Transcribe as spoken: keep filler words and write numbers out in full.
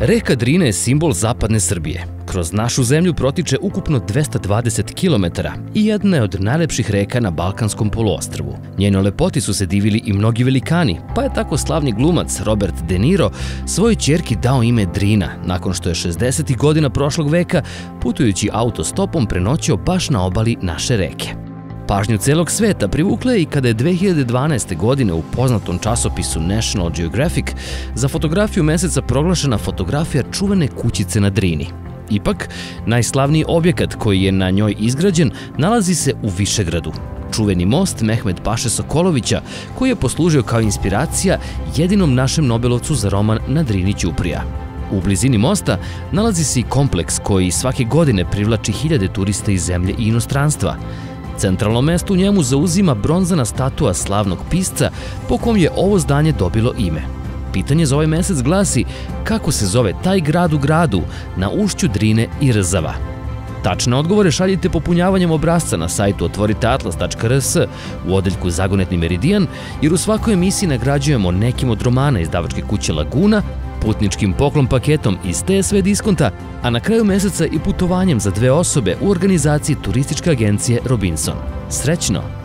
Reka Drina je simbol zapadne Srbije. Kroz našu zemlju protiče ukupno dvesta dvadeset kilometara i jedna je od najlepših reka na Balkanskom poluostrvu. Njenoj lepoti su se divili i mnogi velikani, pa je tako slavni glumac Robert De Niro svojoj ćerki dao ime Drina, nakon što je šezdesetih godina prošlog veka putujući autostopom prenoćio baš na obali naše reke. Pažnju celog sveta privukla je i kada je dve hiljade dvanaeste. godine u poznatom časopisu National Geographic za fotografiju meseca proglašena fotografija čuvene kućice na Drini. Ipak, najslavniji objekat koji je na njoj izgrađen nalazi se u Višegradu. Čuveni most Mehmed Paše Sokolovića, koji je poslužio kao inspiracija jedinom našem Nobelovcu za roman Na Drini ćuprija. U blizini mosta nalazi se i kompleks koji svake godine privlači hiljade turista iz zemlje i inostranstva. Centralno mesto u njemu zauzima bronzana statua slavnog pisca po kom je ovo zdanje dobilo ime. Pitanje za ovaj mesec glasi kako se zove taj grad u gradu na ušću Drine i Rzava. Tačne odgovore šaljite popunjavanjem obrasca na sajtu otvorite atlas tačka r s u odeljku Zagonetni meridijan, jer u svakoj emisiji nagrađujemo nekim od romana izdavačke kuće Laguna, putničkim poklon paketom iz T S V diskonta, a na kraju meseca i putovanjem za dve osobe u organizaciji turističke agencije Robinson. Srećno!